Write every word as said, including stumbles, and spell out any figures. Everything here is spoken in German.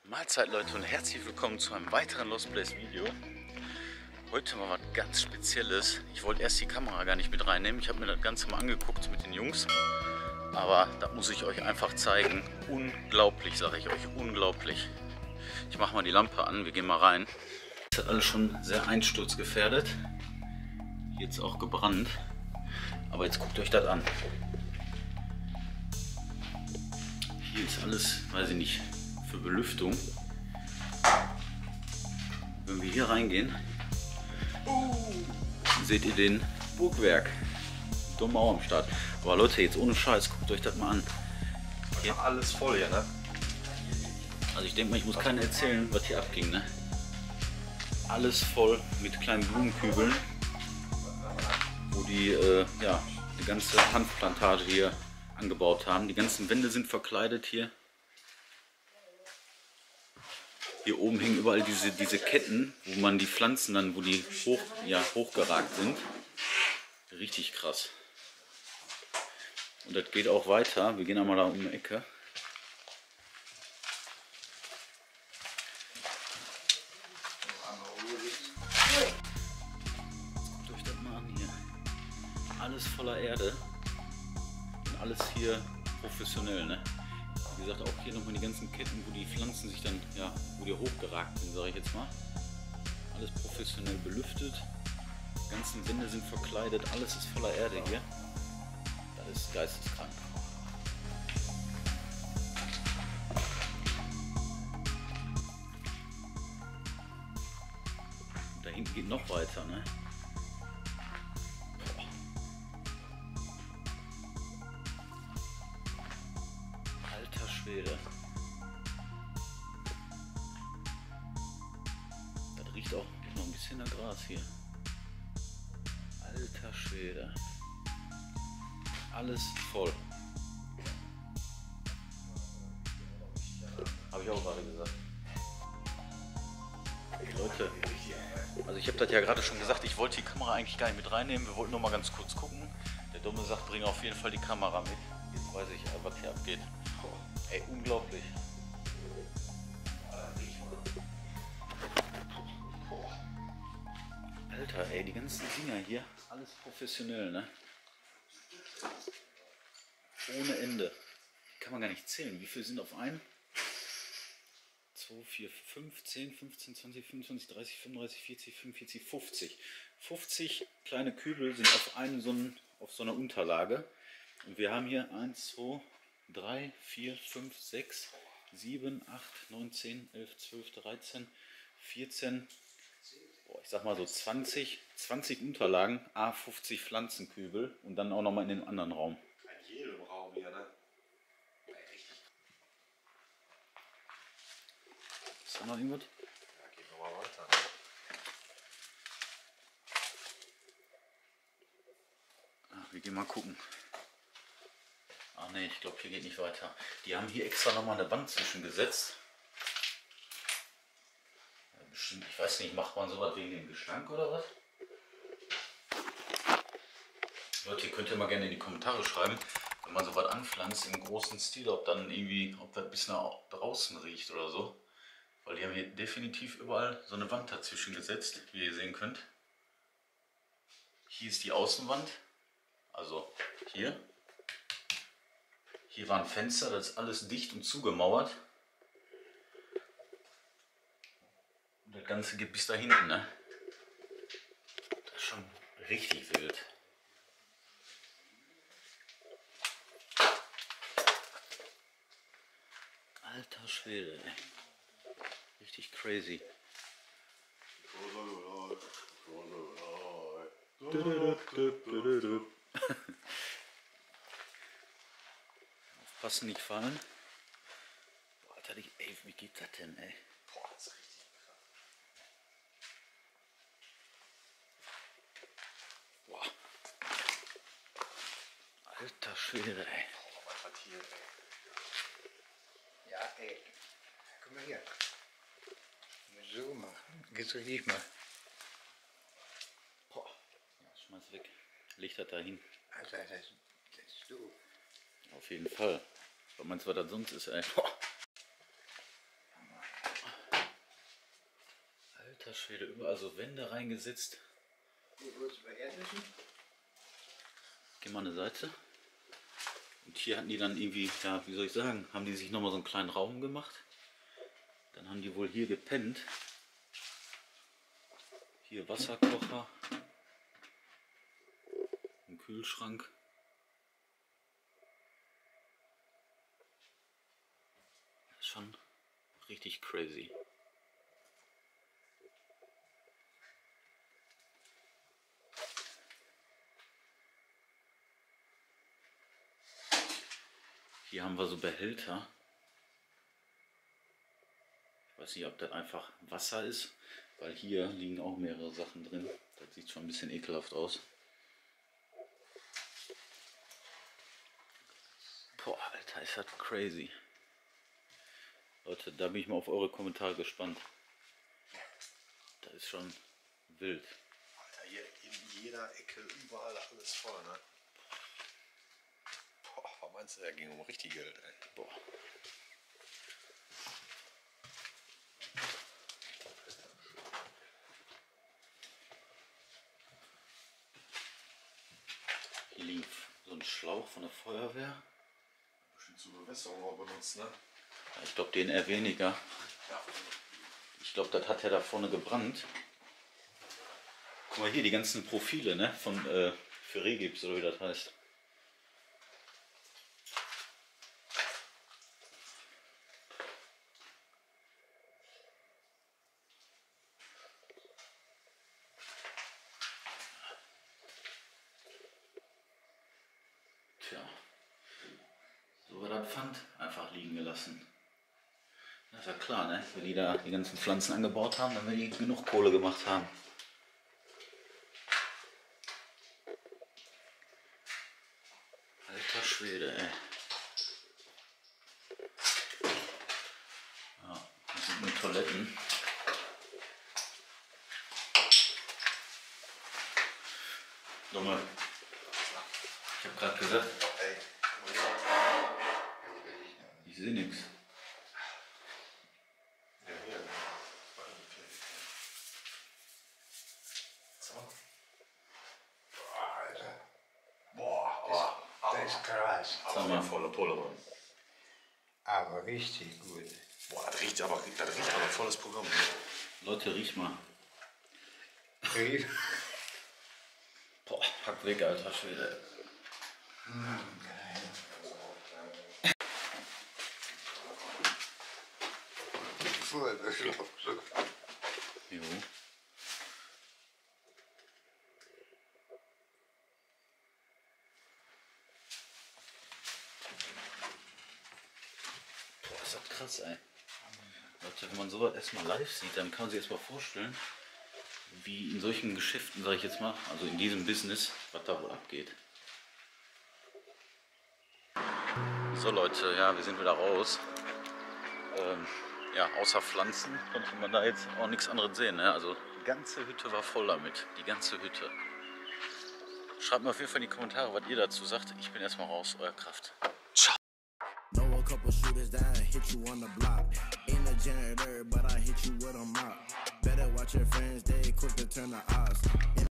Mahlzeit Leute und herzlich willkommen zu einem weiteren Lost Place Video. Heute mal was ganz Spezielles. Ich wollte erst die Kamera gar nicht mit reinnehmen. Ich habe mir das Ganze mal angeguckt mit den Jungs. Aber das muss ich euch einfach zeigen. Unglaublich, sage ich euch, unglaublich. Ich mache mal die Lampe an, wir gehen mal rein. Das hat alles schon sehr einsturzgefährdet. Jetzt auch gebrannt. Aber jetzt guckt euch das an. Hier ist alles, weiß ich nicht, für Belüftung. Wenn wir hier reingehen, seht ihr den Burgwerk. Dumme Mauer am Start. Aber Leute, jetzt ohne Scheiß, guckt euch das mal an. Hier alles voll hier, ne? Also ich denke mal, ich muss keinen erzählen, was hier abging, ne? Alles voll mit kleinen Blumenkübeln, wo die, äh, ja, die ganze Hanfplantage hier angebaut haben. Die ganzen Wände sind verkleidet hier. Hier oben hängen überall diese, diese Ketten, wo man die Pflanzen dann, wo die hoch, ja, hochgeragt sind. Richtig krass. Und das geht auch weiter. Wir gehen einmal da um die Ecke. Guckt euch das mal an hier. Alles voller Erde. Und alles hier professionell, ne? Wie gesagt, auch hier nochmal die ganzen Ketten, wo die Pflanzen sich dann, ja, wo die hochgeragt sind, sage ich jetzt mal. Alles professionell belüftet. Die ganzen Wände sind verkleidet, alles ist voller Erde hier. Das ist geisteskrank. Und da hinten geht noch weiter, ne? Alter Schwede. Das riecht auch noch ein bisschen nach Gras hier. Alter Schwede. Alles voll. Habe ich auch gerade gesagt. Hey Leute, also ich habe das ja gerade schon gesagt, ich wollte die Kamera eigentlich gar nicht mit reinnehmen. Wir wollten nur mal ganz kurz gucken. Der Dumme sagt, bring auf jeden Fall die Kamera mit. Jetzt weiß ich, was hier abgeht. Ey, unglaublich. Alter, ey, die ganzen Dinger hier, alles professionell, ne? Ohne Ende. Kann man gar nicht zählen. Wie viel sind auf einen? zwei, vier, fünf, zehn, fünfzehn, zwanzig, fünfundzwanzig, dreißig, fünfunddreißig, vierzig, fünfundvierzig, fünfzig. fünfzig kleine Kübel sind auf, einen, so, einen, auf so einer Unterlage. Und wir haben hier eins, zwei, drei, vier, fünf, sechs, sieben, acht, neun, zehn, elf, zwölf, dreizehn, vierzehn, boah, ich sag mal so zwanzig, zwanzig Unterlagen, a fünfzig Pflanzenkübel und dann auch nochmal in den anderen Raum. In jedem Raum hier, ne? Ist da noch irgendwas? Ja, geht nochmal weiter, ne? Ah, wir gehen mal gucken. Ah ne, ich glaube hier geht nicht weiter. Die haben hier extra nochmal eine Wand zwischengesetzt. Ja, bestimmt, ich weiß nicht, macht man sowas wegen dem Gestank oder was? Leute, ihr könnt ja mal gerne in die Kommentare schreiben, wenn man sowas anpflanzt im großen Stil, ob dann irgendwie, ob das bis nach draußen riecht oder so. Weil die haben hier definitiv überall so eine Wand dazwischen gesetzt, wie ihr sehen könnt. Hier ist die Außenwand, also hier. Hier war ein Fenster, das ist alles dicht und zugemauert. Und das Ganze geht bis da hinten, ne? Das ist schon richtig wild. Alter Schwede, ey. Richtig crazy. Aufpassen, nicht fallen. Boah, Alter, die, ey, wie geht das denn, ey? Boah, das ist richtig krass. Boah. Alter Schwede, ey. Boah, mein Quartier, ey. Ja, ey. Guck mal hier. So machen. Geht's richtig mal. Boah. Ja, schmeiß weg. Leg das da hin. Also, das, das ist doof. Auf jeden Fall. Was meinst du, was das sonst ist, ey? Boah. Alter Schwede, überall so Wände reingesetzt. Geh mal eine Seite. Und hier hatten die dann irgendwie, ja, wie soll ich sagen, haben die sich nochmal so einen kleinen Raum gemacht. Dann haben die wohl hier gepennt. Hier Wasserkocher. Ein Kühlschrank. Das ist schon richtig crazy. Hier haben wir so Behälter. Ich weiß nicht, ob das einfach Wasser ist, weil hier liegen auch mehrere Sachen drin. Das sieht schon ein bisschen ekelhaft aus. Boah, Alter, ist das crazy. Leute, da bin ich mal auf eure Kommentare gespannt. Das ist schon wild. Alter, hier in jeder Ecke, überall alles voll, ne? Boah, was meinst du, da ging um richtig Geld, ey. Boah. Hier liegt so ein Schlauch von der Feuerwehr. Bestimmt zur Bewässerung auch benutzt, ne? Ich glaube, den eher weniger. Ja. Ich glaube, das hat ja da vorne gebrannt. Guck mal hier, die ganzen Profile, ne? Von äh, für Regips, oder wie das heißt. Tja, so war das Pfand einfach liegen gelassen. Das ist ja klar, ne? Wenn die da die ganzen Pflanzen angebaut haben, dann werden die genug Kohle gemacht haben. Alter Schwede, ey. Ja, das sind nur Toiletten. Junge, ich habe gerade gesagt, Ey, ich sehe nichts. ja, hier. So. Boah, Alter. Boah, oh, Das ist krass. Sag mal. aber volle Pulle, Mann. Aber richtig gut. Boah, das riecht aber, das riecht aber volles Programm. Leute, riech mal. Riech. Boah, pack weg, alter Schwede. Voll beschlossen. Jo. Boah, ist das krass, ey. Leute, wenn man sowas erstmal live sieht, dann kann man sich erstmal vorstellen, wie in solchen Geschäften, sage ich jetzt mal, also in diesem Business, was da wohl abgeht. So Leute, ja, wir sind wieder raus. Ähm, ja, außer Pflanzen konnte man da jetzt auch nichts anderes sehen. Ne? Also die ganze Hütte war voll damit, die ganze Hütte. Schreibt mir auf jeden Fall in die Kommentare, was ihr dazu sagt. Ich bin erstmal raus, euer Kraft. Ciao. Know a couple shooters that hit you on the block. Ain't a janitor, but I hit you with a mop. Better watch your friends, they quick to turn the odds.